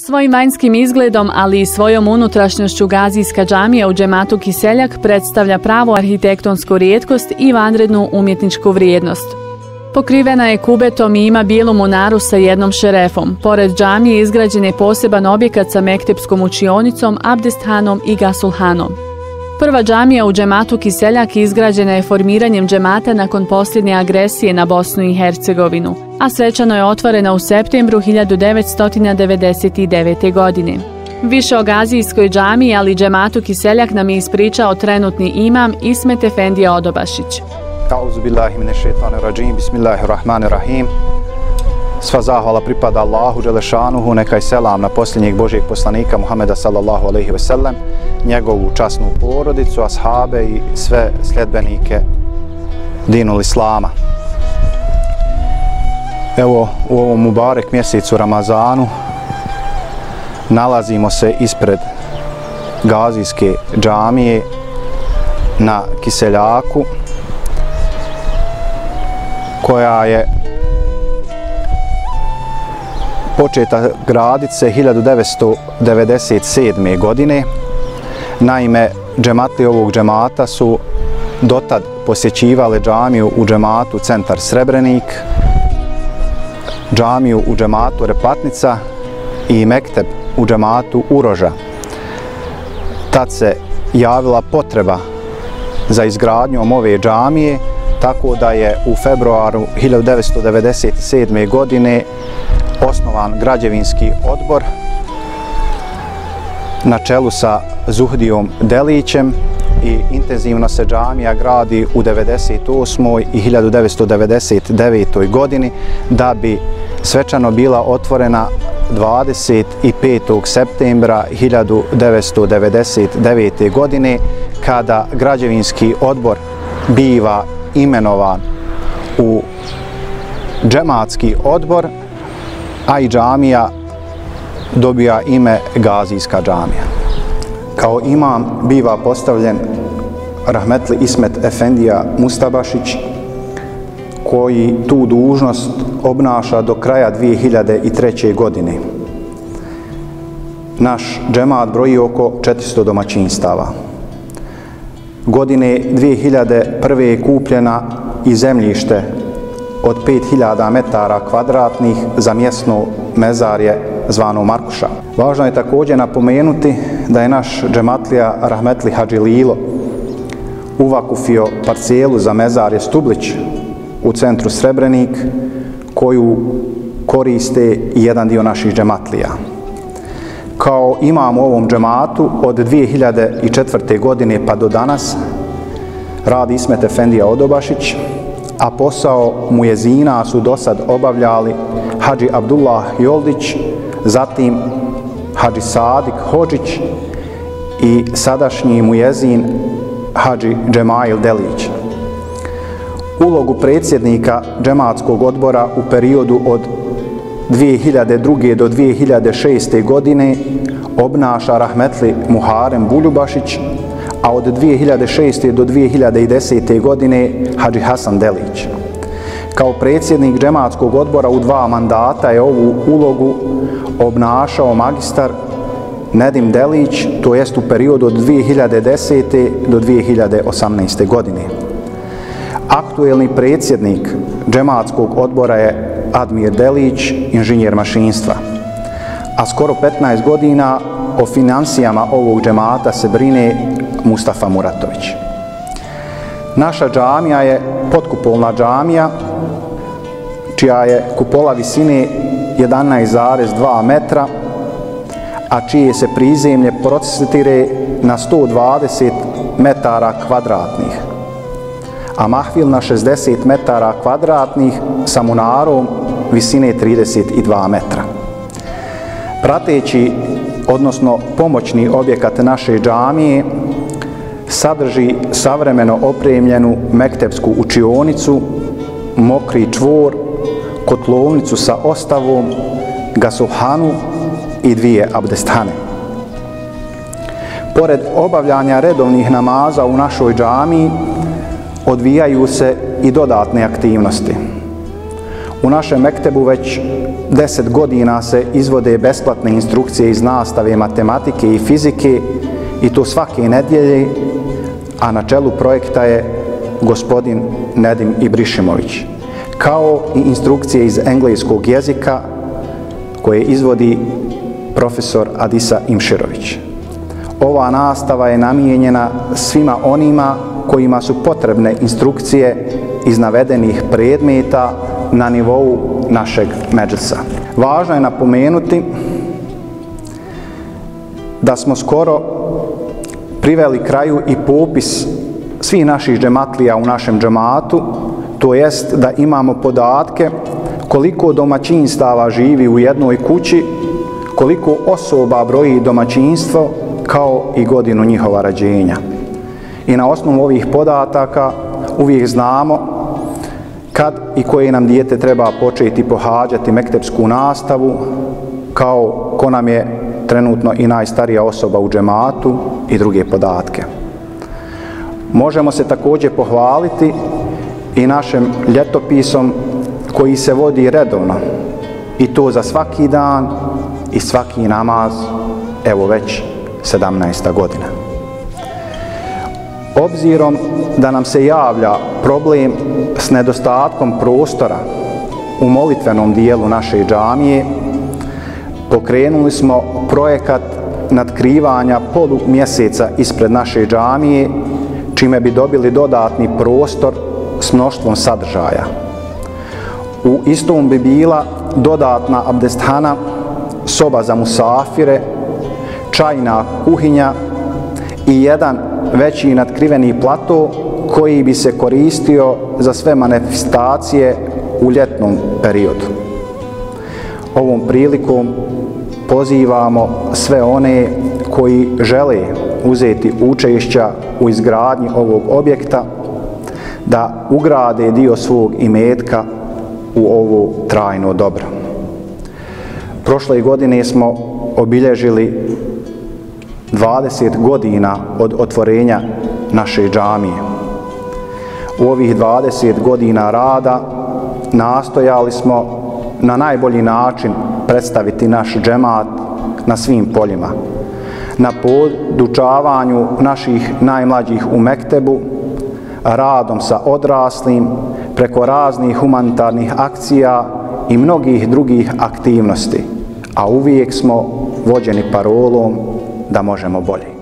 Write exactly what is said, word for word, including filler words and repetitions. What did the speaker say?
Svojim vanjskim izgledom, ali i svojom unutrašnjošću Gazijska džamija u džematu Kiseljak predstavlja pravu arhitektonsku rijetkost i vanrednu umjetničku vrijednost. Pokrivena je kubetom i ima bijelu munaru sa jednom šerefom. Pored džamije izgrađen je poseban objekat sa mektepskom učionicom, abdesthanom i gasulhanom. Prva džamija u džematu Kiseljak izgrađena je formiranjem džemata nakon posljednje agresije na Bosnu i Hercegovinu, a svečano je otvorena u septembru hiljadu devetsto devedeset devete. godine. Više o Gazijskoj džamiji, ali i džematu Kiseljak nam je ispričao trenutni imam Ismet Efendija Odobašić. Auzubillahimineššejtanirradžim, bismillahirrahmanirrahim. Sva zahvala pripada Allahu dželešanuhu, neka je selam na posljednjeg Božijeg poslanika Muhameda sallallahu alejhi ve sellem, njegovu časnu porodicu, ashabe i sve sljedbenike dinul islama. Evo, u ovom mubarek mjesecu Ramazanu nalazimo se ispred Gazijske džamije na Kiseljaku, koja je početa graditi se hiljadu devetsto devedeset sedme. godine. Naime, džematli ovog džemata su dotad posjećivale džamiju u džematu Centar Srebrenik, džamiju u džematu Replatnica i mekteb u džematu Uroža. Tad se javila potreba za izgradnjom ove džamije, tako da je u februaru hiljadu devetsto devedeset sedme. godine osnovan građevinski odbor na čelu sa Zuhdijom Delićem i intenzivno se džamija gradi u devedeset osmoj. i hiljadu devetsto devedeset devetoj. godini, da bi svečano bila otvorena dvadeset petog septembra hiljadu devetsto devedeset devete. godine, kada građevinski odbor biva imenovan u džematski odbor, a i džamija dobija ime Gazijska džamija. Kao imam biva postavljen rahmetli Ismet Efendija Mustabašić, koji tu dužnost obnaša do kraja dvije hiljade treće. godine. Naš džemat broji oko četiristo domaćinstava. Godine dvije hiljade prve. je kupljena i zemljište od pet hiljada metara kvadratnih za mjesno mezarje zvano Markuša. Važno je također napomenuti da je naš džematlija rahmetli Hadži Lilo uvakufio parcijelu za mezarje Stublić u centru Srebrenik, koju koriste i jedan dio naših džematlija. Kao imam u ovom džematu od dvije hiljade četvrte. godine pa do danas radi Ismet Efendija Odobašić, a posao mujezina su dosad obavljali Hadži Abdullah Joldić, zatim Hadži Sadik Hodžić i sadašnji mujezin Hadži Džemail Delić. Ulogu predsjednika džematskog odbora u periodu od dvije hiljade druge. do dvije hiljade šeste. godine obnaša rahmetli Muharem Buljubašić, a od dvije hiljade šeste. do dvije hiljade desete. godine Hadži Hasan Delić. Kao predsjednik džematskog odbora u dva mandata je ovu ulogu obnašao magistar Nedim Delić, to jest u periodu od dvije hiljade desete. do dvije hiljade osamnaeste. godine. Aktuelni predsjednik džematskog odbora je Admir Delić, inženjer mašinstva. A skoro petnaest godina o financijama ovog džemata se brine Mustafa Muratović. Naša džamija je potkupolna džamija, čija je kupola visine jedanaest zarez dva metra, a čije se prizemlje prostire na sto dvadeset metara kvadratnih, a mahvil na šezdeset metara kvadratnih sa munarom visine trideset dva metra. Prateći, odnosno pomoćni objekat naše džamije sadrži savremeno opremljenu mektepsku učionicu, mokri čvor, kotlovnicu sa ostavom, gasulhanu i dvije abdesthane. Pored obavljanja redovnih namaza u našoj džamiji odvijaju se i dodatne aktivnosti. U našem mektebu već deset godina se izvode besplatne instrukcije iz nastave matematike i fizike i to svake nedjelje, a na čelu projekta je gospodin Nedim Ibrišimović, kao i instrukcije iz engleskog jezika koje izvodi profesor Adisa Imširović. Ova nastava je namijenjena svima onima kojima su potrebne instrukcije iz navedenih predmeta na nivou našeg medžlisa. Važno je napomenuti da smo skoro priveli kraju i popis svih naših džematlija u našem džematu, to jest da imamo podatke koliko domaćinstava živi u jednoj kući, koliko osoba broji domaćinstvo, kao i godinu njihova rođenja. I na osnovu ovih podataka uvijek znamo kad i koje nam dijete treba početi pohađati mektepsku nastavu, kao ko nam je trenutno i najstarija osoba u džematu i druge podatke. Možemo se također pohvaliti i našim ljetopisom koji se vodi redovno, i to za svaki dan i svaki namaz, evo već sedamnaesta godina. Obzirom da nam se javlja problem s nedostatkom prostora u molitvenom dijelu naše džamije, pokrenuli smo projekat natkrivanja polumjeseca ispred naše džamije, čime bi dobili dodatni prostor s mnoštvom sadržaja. U istom bi bila dodatna abdesthana, soba za musafire, čajna kuhinja i jedan veći natkriveni plato koji bi se koristio za sve manifestacije u ljetnom periodu. Ovom prilikom pozivamo sve one koji žele uzeti učešća u izgradnji ovog objekta da ugrade dio svog imetka u ovo trajno dobro. Prošle godine smo obilježili dvadeset godina od otvorenja naše džamije. U ovih dvadeset godina rada nastojali smo na najbolji način predstaviti naš džemat na svim poljima, na podučavanju naših najmlađih u mektebu, radom sa odraslim, preko raznih humanitarnih akcija i mnogih drugih aktivnosti, a uvijek smo vođeni parolom da možemo bolje.